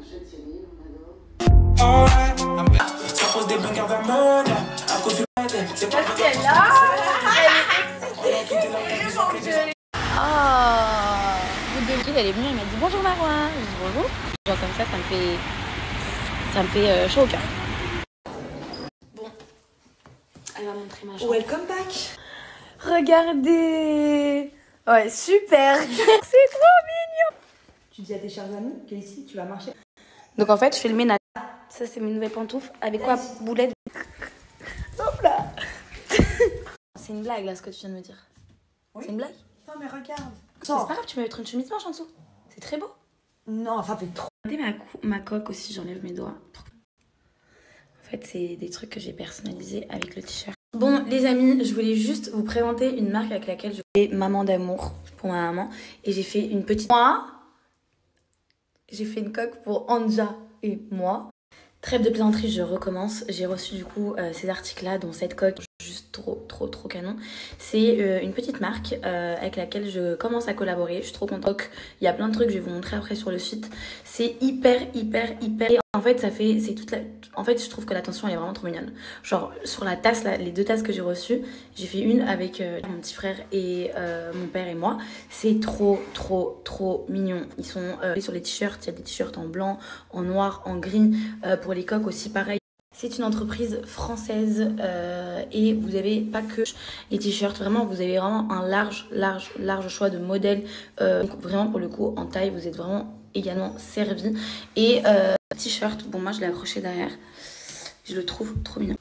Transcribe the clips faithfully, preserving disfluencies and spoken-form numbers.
achète Céline, on adore. Ça pose des bangers d'amende. Un coup de c'est pas parce qu'elle là, elle est excitée. Ah, elle est venue, elle m'a dit bonjour Marouin. Je dis bonjour. Genre comme ça, ça me fait, ça me fait euh, chaud au cœur. Bon, elle va montrer ma chambre. Welcome back. Regardez. Ouais, super. C'est trop mignon. Tu dis à tes chers amis que ici tu vas marcher. Donc en fait, je fais le ménage. Ça, c'est mes nouvelles pantoufles. Avec quoi? Boulette. Hop là. C'est une blague là, ce que tu viens de me dire. Oui. C'est une blague? Non, mais regarde. C'est pas grave, tu vas mettre une chemise blanche en dessous. C'est très beau. Non, ça fait trop. Regardez ma, ma coque aussi, j'enlève mes doigts. En fait, c'est des trucs que j'ai personnalisés avec le t-shirt. Bon, les amis, je voulais juste vous présenter une marque avec laquelle je fais Maman d'amour pour ma maman. Et j'ai fait une petite... Moi, j'ai fait une coque pour Anja et moi. Trêve de plaisanterie, je recommence. J'ai reçu du coup euh, ces articles-là, dont cette coque, juste trop, trop, trop canon. C'est euh, une petite marque euh, avec laquelle je commence à collaborer. Je suis trop contente. Il y a plein de trucs, je vais vous montrer après sur le site. C'est hyper, hyper, hyper... Et en fait, ça fait... c'est toute la... En fait, je trouve que l'attention, elle est vraiment trop mignonne. Genre, sur la tasse, là, les deux tasses que j'ai reçues, j'ai fait une avec euh, mon petit frère et euh, mon père et moi. C'est trop, trop, trop mignon. Ils sont euh, sur les t-shirts. Il y a des t-shirts en blanc, en noir, en gris. Euh, pour les coques aussi, pareil. C'est une entreprise française euh, et vous n'avez pas que les t-shirts. Vraiment, vous avez vraiment un large, large, large choix de modèles. Euh, donc vraiment, pour le coup, en taille, vous êtes vraiment également servi. Et euh, t-shirt, bon, moi, je l'ai accroché derrière. Je le trouve trop mignon.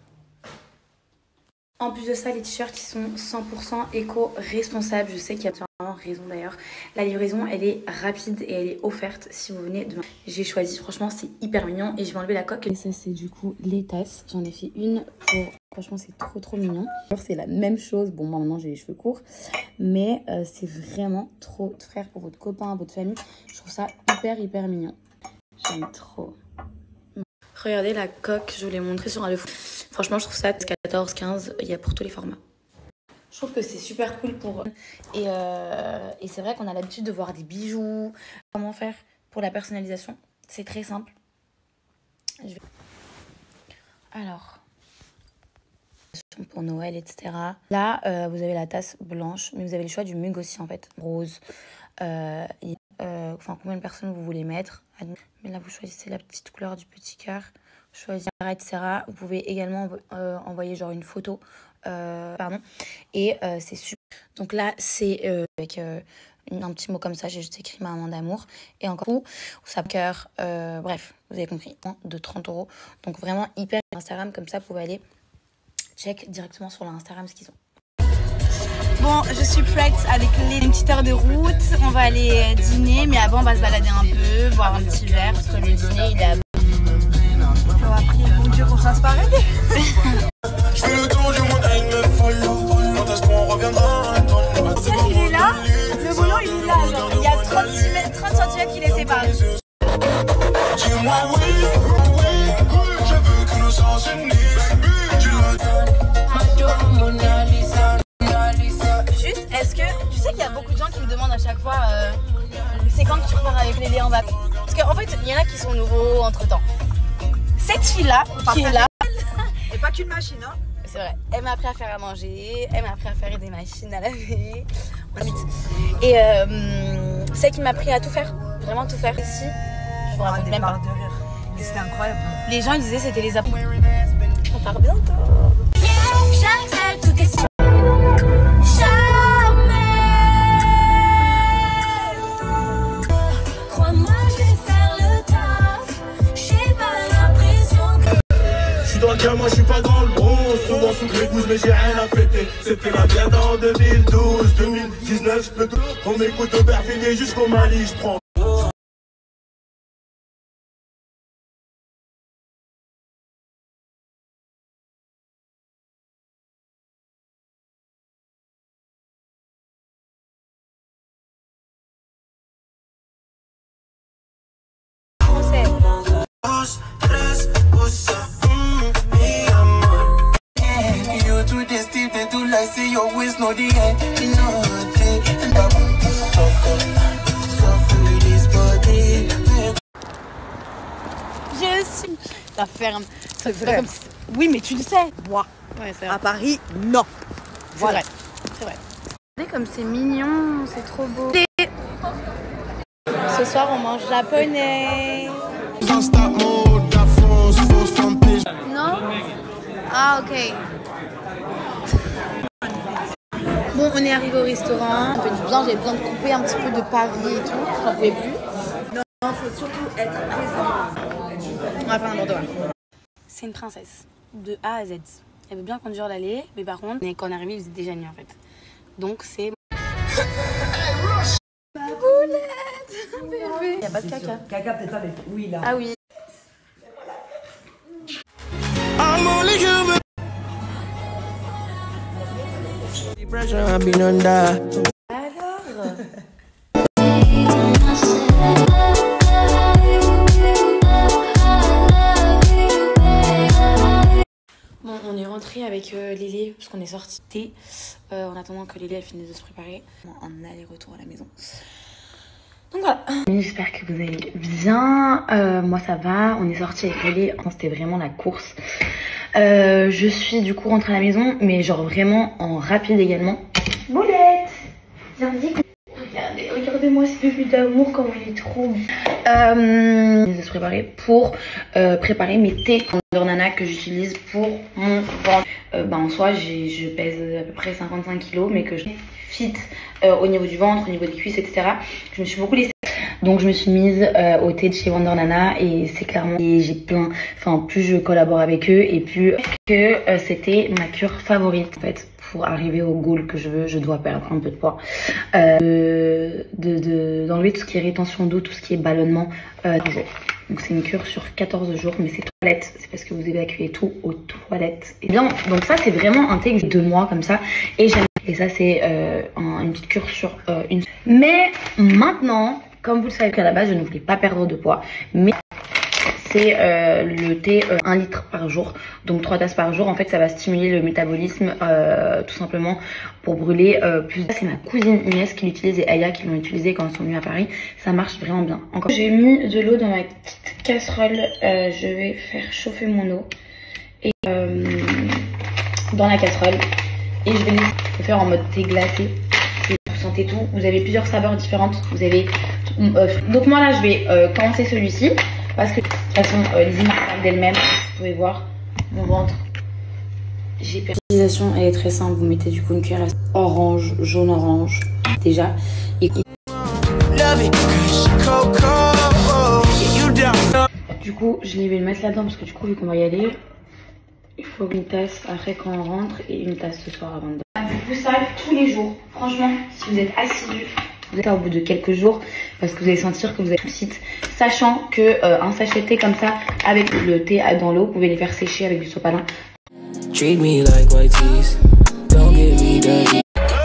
En plus de ça, les t-shirts, ils sont cent pour cent éco-responsables. Je sais qu'il y a vraiment raison d'ailleurs. La livraison, elle est rapide et elle est offerte si vous venez demain. J'ai choisi, franchement, c'est hyper mignon et je vais enlever la coque. Et ça, c'est du coup les tasses. J'en ai fait une pour... Franchement, c'est trop, trop mignon. C'est la même chose. Bon, moi, maintenant, j'ai les cheveux courts. Mais euh, c'est vraiment trop frère pour votre copain, votre famille. Je trouve ça hyper, hyper mignon. J'aime trop. Regardez la coque, je vous l'ai montré sur un le Franchement, je trouve ça quatorze quinze, il y a pour tous les formats. Je trouve que c'est super cool pour... Et, euh, et c'est vrai qu'on a l'habitude de voir des bijoux. Comment faire pour la personnalisation? C'est très simple. Je vais... Alors, pour Noël, et cetera. Là, euh, vous avez la tasse blanche, mais vous avez le choix du mug aussi, en fait. Rose. Euh, et, euh, enfin, combien de personnes vous voulez mettre? Mais là, vous choisissez la petite couleur du petit cœur. Choisir, et cetera. Vous pouvez également euh, envoyer genre une photo. Euh, pardon. Et euh, c'est super. Donc là, c'est euh, avec euh, un petit mot comme ça. J'ai juste écrit Maman d'amour. Et encore, ou ça cœur. Euh, bref, vous avez compris. De trente euros. Donc vraiment hyper Instagram. Comme ça, vous pouvez aller check directement sur l'Instagram ce qu'ils ont. Bon, je suis prête avec les une petite heure de route. On va aller dîner, mais avant on va se balader un peu, boire un petit verre parce que le dîner il est à... On va prier mon Dieu qu'on fasse pas arrêter. Je fais le tour du monde avec mes follow. Quand est-ce qu'on reviendra? Le ciel il est là, le volant il est là, genre il y a trente centimètres qui les séparent. Dis-moi oui, oui, je veux que nos sens s'unissent. Juste, est-ce que tu sais qu'il y a beaucoup de gens qui me demandent à chaque fois euh, c'est quand que tu repars avec les en vacances? Parce qu'en fait, il y en a qui sont nouveaux entre temps. Cette fille-là, qui est là, et pas qu'une machine, hein. C'est vrai, elle m'a appris à faire à manger, elle m'a appris à faire des machines à laver. Et euh, c'est elle qui m'a appris à tout faire, vraiment tout faire. Ici, je vous raconte même pas. C'était incroyable. Les gens ils disaient c'était les apôtres. On part bientôt. J'accepte toutes questions. Moi je suis pas dans le bronze, souvent sous les gousses mais j'ai rien à fêter. C'était la bientôt en deux mille douze, deux mille dix-neuf, je peux tout. On m'écoute Aubervilliers jusqu'au Mali, je prends. ça ferme. C'est C'est vrai. pas comme si- Oui, mais tu le sais. Moi, Ouais, c'est à vrai. Paris, non. C'est Voilà. vrai. C'est vrai. Regardez comme c'est mignon, c'est trop beau. Ce soir, on mange japonais. Non? Ah, ok. Bon, on est arrivé au restaurant. Ça fait du bien, j'avais besoin de couper un petit peu de Paris et tout. J'en pouvais plus. Non, il faut surtout être présent. On va faire un Bordeaux. C'est une princesse, de A à Z. Elle veut bien conduire l'allée, mais par contre, quand on est arrivé, il faisait déjà nuit en fait. Donc c'est... Ma boulette, bébé. Il n'y a pas de caca. Caca, peut-être pas, mais oui, là. Ah oui. Alors bon, on est rentré avec euh, Lélé parce qu'on est sorti thé euh, en attendant que Lélé elle finisse de se préparer. En aller-retour à la maison. Donc voilà. J'espère que vous allez bien. Euh, moi ça va. On est sorti avec Lélé. C'était vraiment la course. Euh, je suis du coup rentrée à la maison, mais genre vraiment en rapide également. Boulette, viens dis. Regardez, regardez-moi ce bébé d'amour, comment il est trop beau. Euh, je vais se préparer pour euh, préparer mes thés Wonder Nana que j'utilise pour mon ventre. Euh, bah, en soi, j'ai, je pèse à peu près cinquante-cinq kilos, mais que je fit euh, au niveau du ventre, au niveau des cuisses, et cetera. Je me suis beaucoup laissée. Donc je me suis mise euh, au thé de chez Wonder Nana et c'est clairement, et j'ai plein, enfin plus je collabore avec eux et plus que euh, c'était ma cure favorite en fait. Pour arriver au goal que je veux, je dois perdre un peu de poids. Euh, de, de, d'enlever tout ce qui est rétention d'eau, tout ce qui est ballonnement euh, un jour. Donc c'est une cure sur quatorze jours, mais c'est toilettes. C'est parce que vous évacuez tout aux toilettes. Et bien, donc ça c'est vraiment un thé que j'ai deux mois comme ça. Et j'aime. Et ça c'est euh, un, une petite cure sur euh, une. Mais maintenant, comme vous le savez qu'à la base je ne voulais pas perdre de poids, mais c'est euh, le thé euh, un litre par jour, donc trois tasses par jour. En fait ça va stimuler le métabolisme euh, tout simplement pour brûler euh, plus. C'est ma cousine Inès qui l'utilise et Aya qui l'ont utilisé quand elles sont venues à Paris. Ça marche vraiment bien. Encore, j'ai mis de l'eau dans ma petite casserole. Euh, je vais faire chauffer mon eau et euh, dans la casserole et je vais le faire en mode thé glacé. Vous sentez tout. Vous avez plusieurs saveurs différentes. Vous avez euh, donc moi là je vais euh, commencer celui-ci. Parce que de toute façon, euh, les images parlent d'elles-mêmes. Vous pouvez voir mon ventre. J'ai perdu. L'utilisation, elle est très simple. Vous mettez du coup une cuillère orange, jaune orange déjà. Et du coup, je vais le mettre là-dedans parce que du coup, vu qu'on va y aller, il faut une tasse après quand on rentre et une tasse ce soir avant de dormir. Du coup, ça tous les jours. Franchement, si vous êtes assidu, vous êtes au bout de quelques jours parce que vous allez sentir que vous êtes site, sachant que euh, un sachet de thé comme ça avec le thé dans l'eau, vous pouvez les faire sécher avec du sopalin. Treat me like white teeth. Don't get me dirty.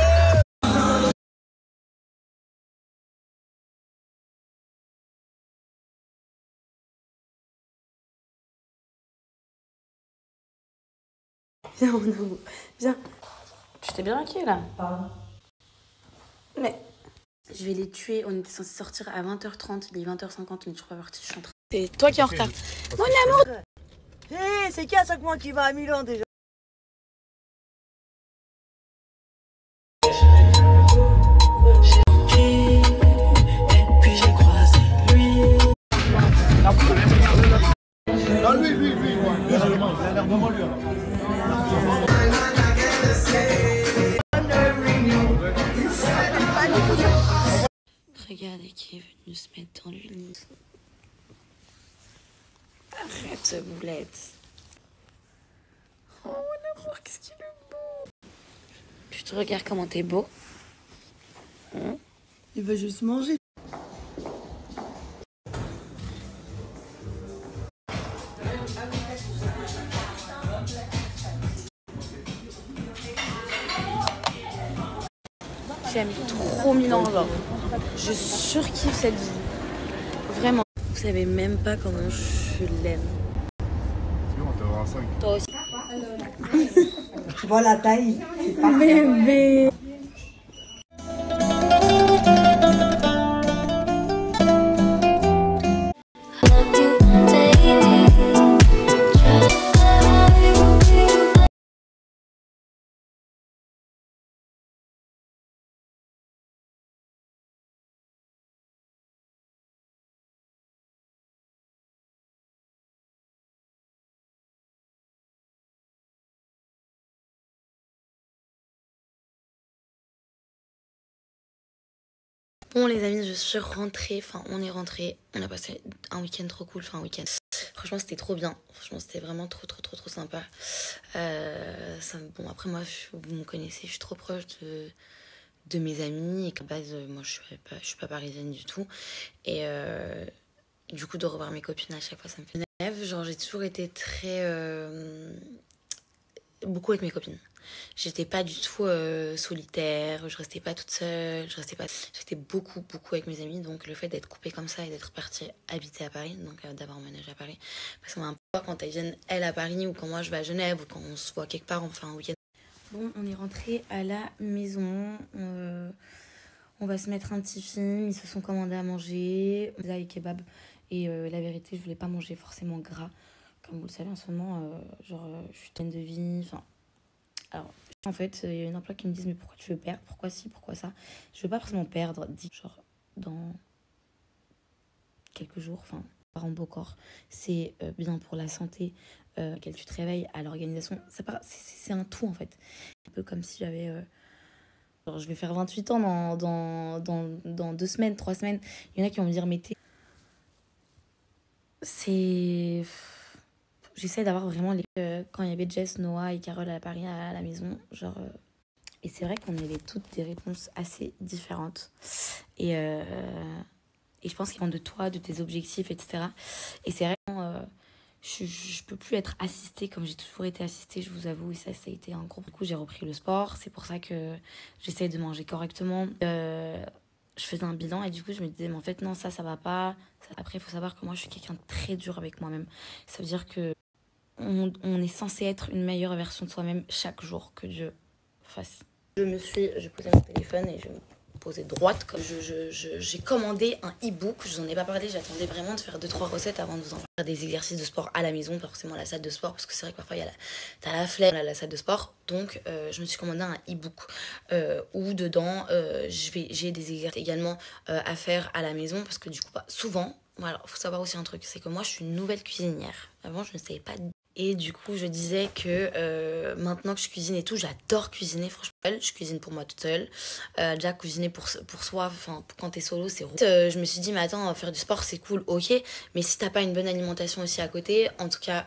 Viens mon amour, viens. Tu t'es bien maquillée là? Pardon. Mais je vais les tuer, on était censé sortir à vingt heures trente, il est vingt heures cinquante, on est toujours pas parti, je suis en train. C'est toi qui es en retard. Mon amour. Hé, hey, c'est qui à chaque mois qui va à Milan déjà? Ah lui, lui, lui, lui, il a l'air vraiment lui. Regardez qui est venu se mettre dans le lit. Arrête, boulette. Oh, mon amour, qu'est-ce qu'il est beau. Tu te regardes comment t'es beau. Hein? Il veut juste manger. J'aime trop Milan, genre. Je surkiffe cette ville. Vraiment. Vous savez même pas comment je l'aime. Toi aussi. Tu vois la taille, c'est pas bébé. Love you, baby. Bon les amis, je suis rentrée, enfin on est rentré, on a passé un week-end trop cool, enfin un week-end. Franchement c'était trop bien, franchement c'était vraiment trop trop trop trop sympa. Euh, ça, bon après moi, je, vous me connaissez, je suis trop proche de, de mes amis et qu'à base moi je suis pas, je suis pas parisienne du tout. Et euh, du coup de revoir mes copines à chaque fois ça me fait une rêve. Genre j'ai toujours été très... Euh, beaucoup avec mes copines. J'étais pas du tout euh, solitaire, je restais pas toute seule, je restais pas... J'étais beaucoup, beaucoup avec mes amis, donc le fait d'être coupée comme ça et d'être partie habiter à Paris, donc euh, d'avoir emménagé à Paris, parce qu'on a un peu quand elles viennent, elle, à Paris, ou quand moi je vais à Genève, ou quand on se voit quelque part, on fait un week-end. Bon, on est rentré à la maison, euh, on va se mettre un petit film, ils se sont commandés à manger, pizza et kebab, et euh, la vérité, je voulais pas manger forcément gras, comme vous le savez en ce moment, euh, genre, euh, je suis pleine de vie, enfin... Alors, en fait, il y a une emploi qui me disent mais pourquoi tu veux perdre, pourquoi ci, pourquoi ça. Je veux pas forcément perdre, dit genre dans quelques jours, enfin, par un beau corps. C'est euh, bien pour la santé, euh, qu'elle tu te réveilles, à l'organisation. C'est un tout en fait. Un peu comme si j'avais... Euh, genre, je vais faire vingt-huit ans dans, dans, dans, dans deux semaines, trois semaines. Il y en a qui vont me dire mais t'es... C'est... J'essaie d'avoir vraiment les... Euh, quand il y avait Jess, Noah et Carole à Paris à la maison, genre... Euh... Et c'est vrai qu'on avait toutes des réponses assez différentes. Et, euh... et je pense qu'ils vont de toi, de tes objectifs, et cetera. Et c'est vrai que euh, je, je peux plus être assistée comme j'ai toujours été assistée, je vous avoue. Et ça, ça a été un gros coup. J'ai repris le sport. C'est pour ça que j'essaie de manger correctement. Euh... Je faisais un bilan et du coup, je me disais, mais en fait, non, ça, ça va pas. Après, il faut savoir que moi, je suis quelqu'un de très dur avec moi-même. Ça veut dire que On, on est censé être une meilleure version de soi-même chaque jour que Dieu fasse. Je me suis, je posais mon téléphone et je me posais droite. Comme je, je, je, j'ai commandé un e-book, je vous en ai pas parlé, j'attendais vraiment de faire deux trois recettes avant de vous en faire des exercices de sport à la maison, pas forcément à la salle de sport, parce que c'est vrai que parfois il y a la, t'as la flemme à la salle de sport. Donc euh, je me suis commandé un e-book euh, où dedans euh, je vais, j'ai des exercices également euh, à faire à la maison, parce que du coup, bah, souvent, voilà, faut savoir aussi un truc, c'est que moi je suis une nouvelle cuisinière. Avant je ne savais pas. Et du coup, je disais que euh, maintenant que je cuisine et tout, j'adore cuisiner, franchement. Je cuisine pour moi toute seule. Euh, déjà, cuisiner pour, pour soi, enfin, quand t'es solo, c'est roux. Euh, je me suis dit, mais attends, faire du sport, c'est cool, ok. Mais si t'as pas une bonne alimentation aussi à côté, en tout cas,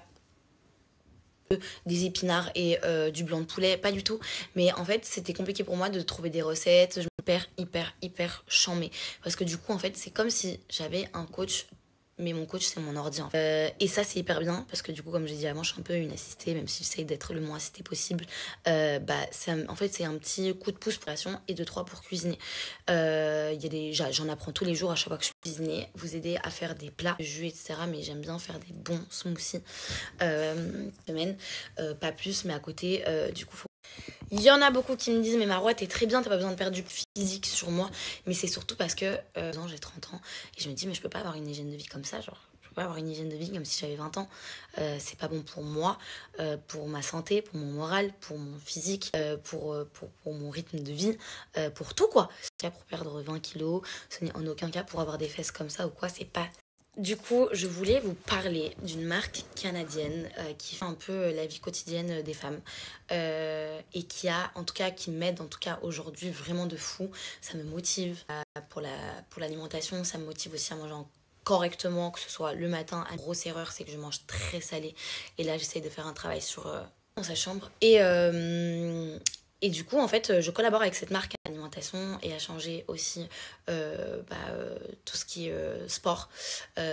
des épinards et euh, du blanc de poulet, pas du tout. Mais en fait, c'était compliqué pour moi de trouver des recettes. Je me perds hyper, hyper chambée. Parce que du coup, en fait, c'est comme si j'avais un coach... Mais mon coach, c'est mon ordi. En fait. Euh, et ça, c'est hyper bien parce que du coup, comme j'ai dit avant, je suis un peu une assistée, même si j'essaye d'être le moins assistée possible. Euh, bah, c'est, en fait, c'est un petit coup de pouce pour la création et de trois pour cuisiner. Euh, y a des, j'en apprends tous les jours à chaque fois que je cuisine, vous aider à faire des plats, jus, et cetera. Mais j'aime bien faire des bons smoothies. Euh, semaine, euh, pas plus, mais à côté, euh, du coup, faut... Il y en a beaucoup qui me disent mais Marois t'es très bien, t'as pas besoin de perdre du physique sur moi. Mais c'est surtout parce que euh, j'ai trente ans et je me dis mais je peux pas avoir une hygiène de vie comme ça, genre je peux pas avoir une hygiène de vie comme si j'avais vingt ans. Euh, c'est pas bon pour moi, euh, pour ma santé, pour mon moral, pour mon physique, euh, pour, pour, pour mon rythme de vie, euh, pour tout quoi. Pour perdre vingt kilos, ce n'est en aucun cas pour avoir des fesses comme ça ou quoi, c'est pas... Du coup, je voulais vous parler d'une marque canadienne euh, qui fait un peu la vie quotidienne des femmes euh, et qui a, en tout cas, qui m'aide en tout cas aujourd'hui vraiment de fou. Ça me motive euh, pour la, pour l'alimentation, ça me motive aussi à manger correctement, que ce soit le matin. Une grosse erreur, c'est que je mange très salé et là, j'essaye de faire un travail sur euh, dans sa chambre et euh, Et du coup, en fait, je collabore avec cette marque à l'alimentation et à changer aussi euh, bah, euh, tout ce qui est euh, sport. Euh,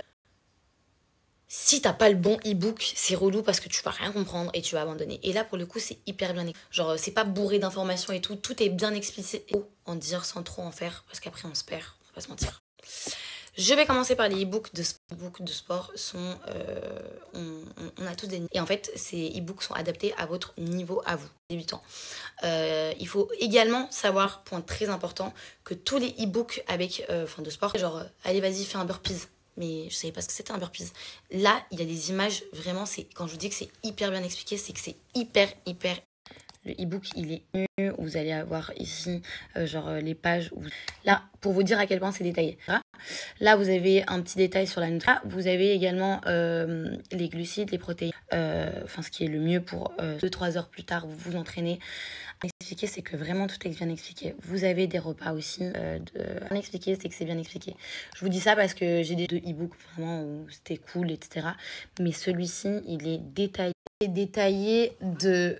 si t'as pas le bon e-book, c'est relou parce que tu vas rien comprendre et tu vas abandonner. Et là, pour le coup, c'est hyper bien. Genre, c'est pas bourré d'informations et tout. Tout est bien explicité. En dire sans trop en faire parce qu'après, on se perd. On va pas se mentir. Je vais commencer par les e-books de, e-books de sport. Sont, euh, on, on, on a tous des... Et en fait, ces e-books sont adaptés à votre niveau, à vous, débutants. Euh, il faut également savoir, point très important, que tous les e-books avec, euh, enfin de sport, genre, allez, vas-y, fais un burpees. Mais je savais pas ce que c'était un burpees. Là, il y a des images, vraiment, c'est quand je vous dis que c'est hyper bien expliqué, c'est que c'est hyper, hyper... Le e-book, il est mieux. Vous allez avoir ici, euh, genre, euh, les pages. Où... Là, pour vous dire à quel point c'est détaillé. Là, vous avez un petit détail sur la nutrition. Vous avez également euh, les glucides, les protéines. Euh, enfin, ce qui est le mieux pour euh, deux trois heures plus tard, vous vous entraînez. Expliquer, c'est que vraiment tout est bien expliqué. Vous avez des repas aussi. Euh, de... Bien expliqué, c'est que c'est bien expliqué. Je vous dis ça parce que j'ai des deux e-books vraiment où c'était cool, et cetera. Mais celui-ci, il est détaillé. Détaillé de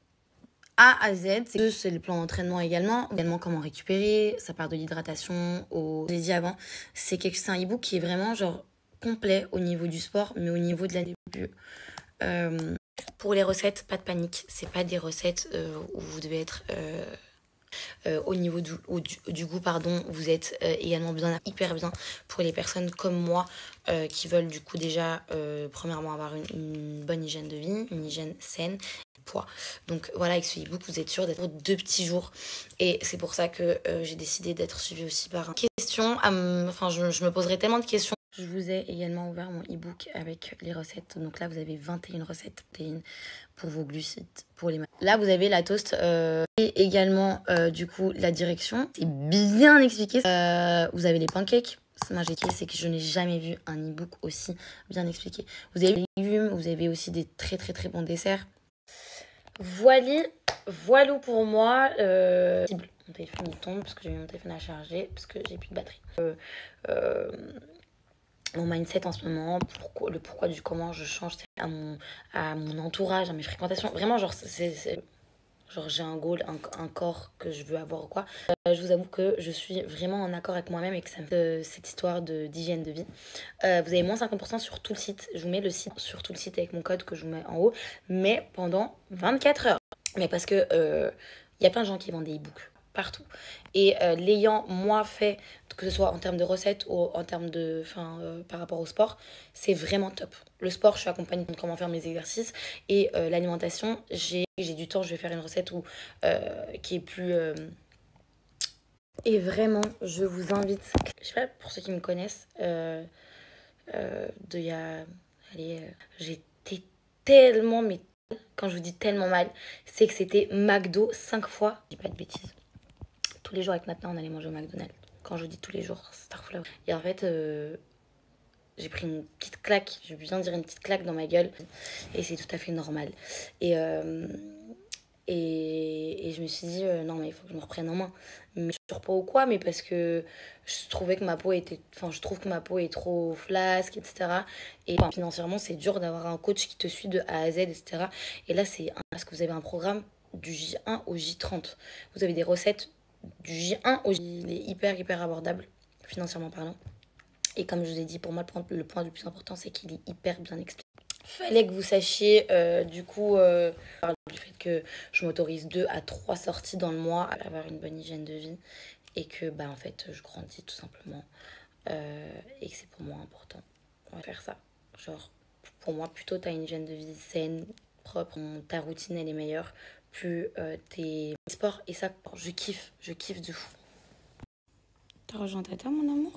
A à Z. C'est le plan d'entraînement également. Également comment récupérer. Ça part de l'hydratation au... Je l'ai dit avant, c'est un e-book qui est vraiment genre complet au niveau du sport, mais au niveau de la début. Euh, pour les recettes, pas de panique. C'est pas des recettes euh, où vous devez être euh, euh, au niveau du, au, du, du goût, pardon. Vous êtes euh, également bien, hyper bien pour les personnes comme moi euh, qui veulent du coup déjà euh, premièrement avoir une, une bonne hygiène de vie, une hygiène saine. Poids. Donc voilà, avec ce e-book, vous êtes sûr d'être deux petits jours. Et c'est pour ça que euh, j'ai décidé d'être suivie aussi par une question. Enfin, je, je me poserai tellement de questions. Je vous ai également ouvert mon e-book avec les recettes. Donc là, vous avez vingt et une recettes protéines pour vos glucides, pour les maths. Là, vous avez la toast euh, et également, euh, du coup, la direction. C'est bien expliqué. Euh, vous avez les pancakes. Moi, j'ai c'est que je n'ai jamais vu un e-book aussi bien expliqué. Vous avez les légumes, vous avez aussi des très, très, très bons desserts. Voilà, voilà pour moi. Euh, mon téléphone il tombe parce que j'ai mis mon téléphone à charger, parce que j'ai plus de batterie. Euh, euh, mon mindset en ce moment, pourquoi, le pourquoi du comment je change à mon, à mon entourage, à mes fréquentations. Vraiment, genre, c'est, genre j'ai un goal, un, un corps que je veux avoir ou quoi. Euh, je vous avoue que je suis vraiment en accord avec moi-même et que ça me fait euh, cette histoire d'hygiène de, de vie. Euh, vous avez moins cinquante pour cent sur tout le site. Je vous mets le site sur tout le site avec mon code que je vous mets en haut, mais pendant vingt-quatre heures. Mais parce que euh, y a plein de gens qui vendent des e-books partout. Et euh, l'ayant moi fait, que ce soit en termes de recettes ou en termes de, enfin, euh, par rapport au sport, c'est vraiment top. Le sport, je suis accompagnée de comment faire mes exercices et euh, l'alimentation, j'ai j'ai du temps, je vais faire une recette où, euh, qui est plus... Euh... Et vraiment, je vous invite, je sais pas, pour ceux qui me connaissent, euh, euh, de y a... Allez, euh, j'étais tellement, mais quand je vous dis tellement mal, c'est que c'était McDo cinq fois, je dis pas de bêtises. Tous les jours avec maintenant, on allait manger au McDonald's. Quand je dis tous les jours, Starflower. Et en fait, euh, j'ai pris une petite claque, je veux bien dire une petite claque dans ma gueule. Et c'est tout à fait normal. Et, euh, et, et je me suis dit, euh, non mais il faut que je me reprenne en main. Mais je ne pas ou quoi, mais parce que je trouvais que ma peau était... Enfin, je trouve que ma peau est trop flasque, et cetera. Et enfin, financièrement, c'est dur d'avoir un coach qui te suit de A à Z, et cetera. Et là, c'est parce que vous avez un programme du J un au J trente. Vous avez des recettes du J un au J... Il est hyper, hyper abordable, financièrement parlant. Et comme je vous ai dit, pour moi, le point le, point le plus important, c'est qu'il est hyper bien expliqué. Fallait que vous sachiez, euh, du coup, euh, du fait que je m'autorise deux à trois sorties dans le mois, à avoir une bonne hygiène de vie. Et que, bah, en fait, je grandis tout simplement. Euh, et que c'est pour moi important. On va faire ça. Genre, pour moi, plutôt t'as une hygiène de vie saine, propre, ta routine, elle est meilleure. Plus euh, tes sports. Et ça, je kiffe. Je kiffe de fou. T'as rejoint Tata, mon amour ?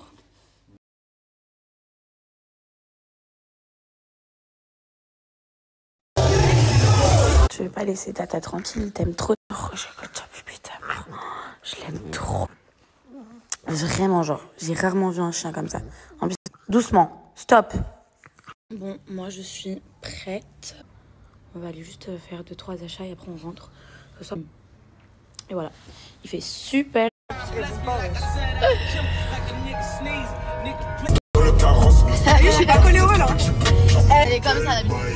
Je vais pas laisser Tata tranquille, il t'aime trop. Oh, putain, je l'aime trop. Vraiment, genre, j'ai rarement vu un chien comme ça. En plus, doucement, stop. Bon, moi je suis prête. On va aller juste faire deux trois achats et après on rentre. Et voilà, il fait super. Je suis pas collée au volant. Elle est comme ça d'habitude.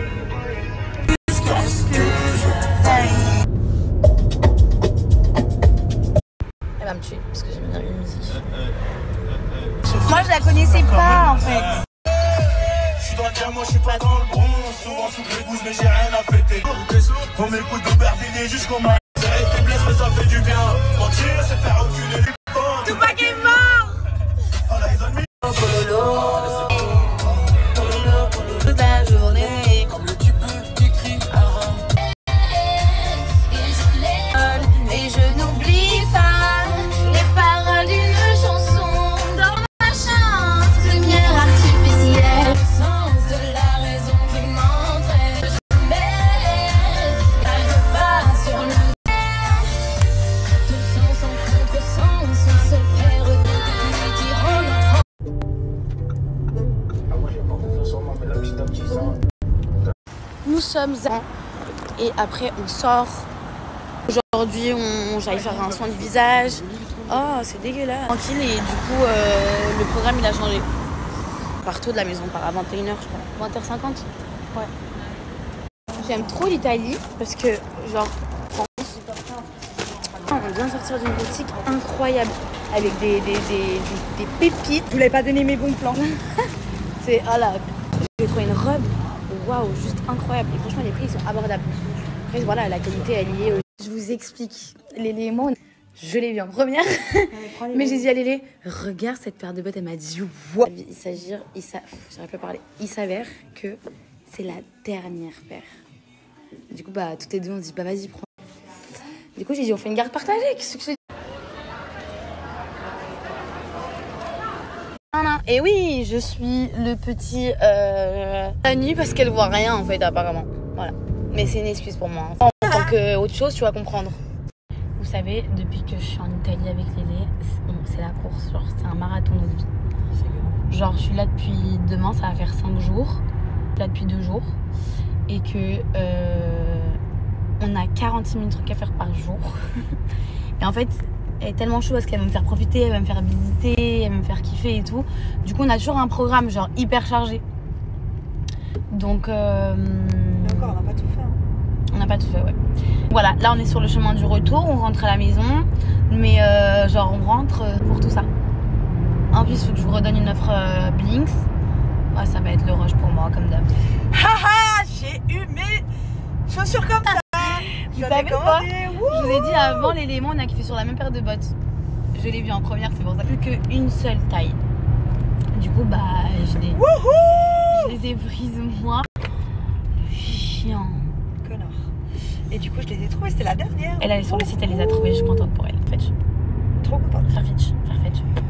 Elle va me tuer parce que j'aime bien la musique. Moi je la connaissais pas en fait. Je suis dans le diamant, je suis pas dans le bronze. Souvent sous les gousses, mais j'ai rien à fêter. On m'écoute d'Aubervilliers jusqu'au matin. Ça a été blessé, mais ça fait du bien. Mentir, c'est faire reculer les bandes. Tupac est mort. Oh là, ils ont mis un toute la journée. comme le type qui crie avant. Et je n'oublie pas les paroles d'une chanson dans ma chambre. Lumière artificielle, le sens de la raison qui m'entraîne. Je mets, n'arrive pas sur le nous sommes à... Et après, on sort. Aujourd'hui, on... j'allais faire un soin du visage. Oh, c'est dégueulasse. Tranquille, et du coup, euh, le programme, il a changé. Partout de la maison, par à vingt et une heures, je crois. vingt heures cinquante. Ouais. J'aime trop l'Italie parce que, genre, France, on vient de sortir d'une boutique incroyable avec des, des, des, des, des pépites. Je voulais pas donner mes bons plans. C'est, ah là, j'ai trouvé une robe, waouh, juste incroyable. Et franchement, les prix, ils sont abordables. Après, voilà, la qualité, elle y est. Je vous explique l'élément. Je l'ai vu en première, mais j'ai dit à Lélé, regarde cette paire de bottes, elle m'a dit, wow. Il s'agit, il s'a... j'arrive pas à parler, il s'avère que c'est la dernière paire. Du coup, bah, toutes les deux, on se dit, bah vas-y, prends. Du coup, j'ai dit, on fait une garde partagée, qu'est-ce que je... Et oui, je suis le petit euh, la nuit parce qu'elle voit rien en fait apparemment. Voilà. Mais c'est une excuse pour moi. En tant que autre chose, tu vas comprendre. Vous savez, depuis que je suis en Italie avec Lélé, c'est la course. Genre, c'est un marathon de vie. Genre, je suis là depuis demain, ça va faire cinq jours. Là depuis deux jours. Et que euh, on a quarante-six mille trucs à faire par jour. Et en fait, elle est tellement chaude parce qu'elle va me faire profiter, elle va me faire visiter, elle va me faire kiffer et tout. Du coup, on a toujours un programme genre hyper chargé. Donc, euh, Et encore, on n'a pas tout fait. Hein. On n'a pas tout fait, ouais. Voilà, là on est sur le chemin du retour, on rentre à la maison. Mais euh, genre, on rentre pour tout ça. En plus, il faut que je vous redonne une offre euh, Blinks. Ouais, ça va être le rush pour moi, comme d'hab. Haha, j'ai eu mes chaussures comme ça. Vous savez quoi? Je vous ai dit avant l'élément, on a kiffé sur la même paire de bottes. Je l'ai vu en première, c'est pour ça. Plus qu'une seule taille. Du coup, bah, je les, je les ai prises moi. Chiant. Connard. Et du coup, je les ai trouvées, c'était la dernière. Elle allait sur le site, elle les a trouvées, je suis contente pour elle. Fetch. Trop contente. Faire fetch, faire fetch.